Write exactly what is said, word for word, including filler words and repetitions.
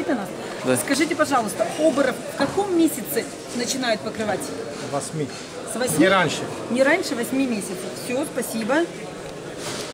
следит на нас. Да. Скажите, пожалуйста, оборов в каком месяце начинают покрывать? Восьми. С восьми? Не раньше. Не раньше восьми месяцев. Все, спасибо.